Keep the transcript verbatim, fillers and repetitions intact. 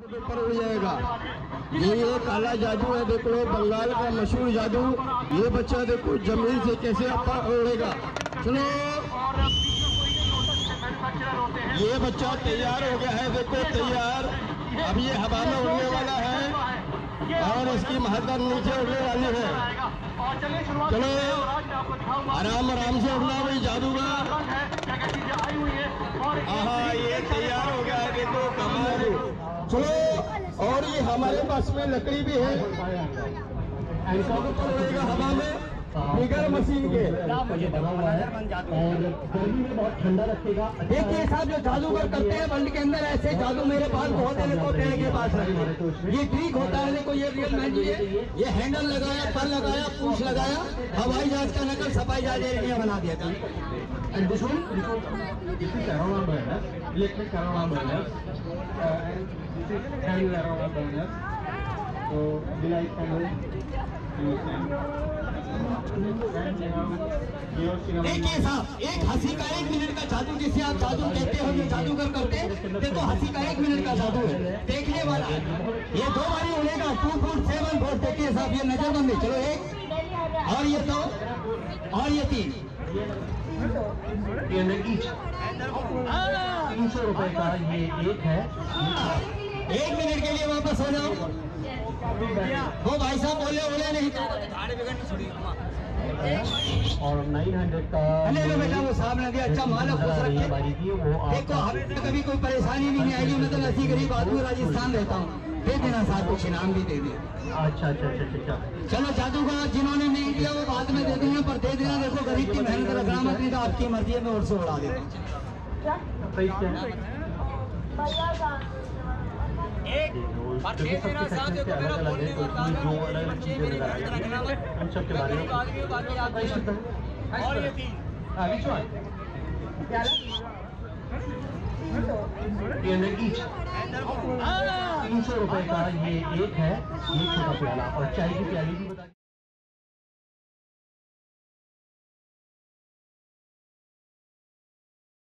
ऊपर उड़ जाएगा। ये ये काला जादू है, देख लो बंगाल का मशहूर जादू। ये बच्चा देखो जमीन से कैसे ऊपर उड़ेगा। चलो ये बच्चा तैयार हो गया है, देखो तैयार। अब ये हवा में उड़ने वाला है और इसकी महत्तर नीचे उड़ने वाली है। चलो आराम आराम से उड़ना भाई जादूगर। हाँ ये तैयार हो गया है, देखो कमाल। चलो और ये हमारे पास में लकड़ी भी है, उड़ेगा हवा में बिगर मशीन के। मुझे दबा हुआ है और गर्मी में बहुत ठंडा रखेगा। देखिए साहब जो जादूगर करते हैं वर्ल्ड के अंदर ऐसे जादू मेरे पास बहुत है। देखो पेड़ के पास रखिए, ये ट्रिक होता है। देखो ये रियल मैजिक है। ये हैंडल लगाया, पर लगाया, पूछ लगाया, हवाई जहाज का नकल सफाई जहाज एरिया बना दिया था। And this one, this one, this is aroma burner, electric aroma burner, uh, and this is candle aroma burner. So the light candle, use them. देखिए साहब एक हंसी का एक मिनट का जादू, जिसे आप जादू कहते हो, जो जादूगर करते हैं। देखो हंसी का एक मिनट का जादू है, देखने वाला है। ये दो बारी उड़ेगा, टू फुट सेवन फुट। देखिए साहब ये नजरबंदी। चलो एक और ये दो और ये तीन। ये ईच तीन सौ रुपए का ये एक है। एक मिनट के लिए वापस हो जाओ। वो भाई साहब बोले बोले नहीं और नाइन हंड्रेड का ले लो बेटा, वो साहब ने दिया। अच्छा माल है, खुश रखिए। देखो हमें कभी कोई परेशानी भी नहीं आएगी। मैं तो ऐसी गरीब आदमी राजस्थान रहता हूँ। दे देना साहब, कुछ इनाम भी दे दिया। अच्छा अच्छा अच्छा अच्छा चलो जादूगर जिन्होंने नहीं दिया वो बाद में दे देंगे, पर दे देना। देखो गरीब की मेहनत रखना मत, नहीं तो आपकी मर्जी है, मैं और से उड़ा देता हूँ। एक अलग अलग है, जो अलग अलग चीजें उन सब के बारे में। और ये तीन तीन सौ रुपए का ये एक है, ये छोटा प्याला और चाय की प्याली भी बता।